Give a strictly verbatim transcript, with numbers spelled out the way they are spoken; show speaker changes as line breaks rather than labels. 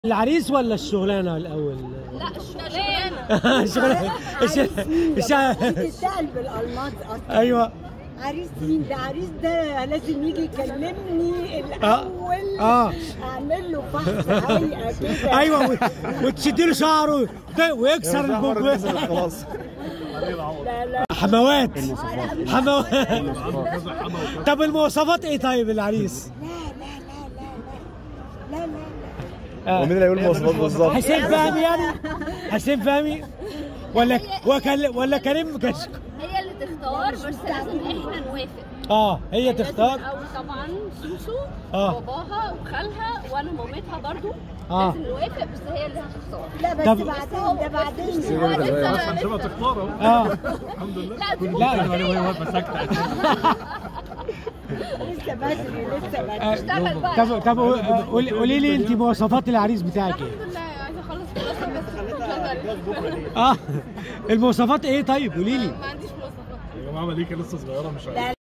العريس ولا الشغلانه الاول؟
لا الشغلانه.
الشغلانه الشغلانه
بتشتغل بالالماس اصلا.
ايوه.
عريس مين ده؟ عريس ده لازم يجي يكلمني الاول.
اه
اعمل له فحص هيئه كده.
ايوه وتشدي له شعره ويكسر البوب.
خلاص.
لا لا
حموات حموات. طب المواصفات ايه طيب العريس؟
لا لا لا لا لا لا.
ومين اللي هيقول المواصفات بالظبط؟
حسين فهمي يعني؟ حسين فهمي ولا ولا كريم كشك؟
هي اللي تختار بس لازم احنا نوافق.
اه هي تختار.
الاول طبعا سوسو
اه
باباها وخالها وانا مامتها برضو
اه
لازم نوافق بس هي اللي هتختار.
لا بس
طب
بعدين ده بعدين
عشان تختار اهو.
اه
الحمد لله.
لا
لا
وهي واقفه ساكته.
لسه بدري لسه بدري.
اشتغل بقى.
طب طب قولي قولي لي انت مواصفات العريس بتاعك ايه؟
الحمد لله عايزه اخلص دراسه بس مش هقدر.
اه المواصفات ايه طيب قولي لي.
ما عنديش مواصفات.
يا جماعه مليكه لسه صغيره مش عارف.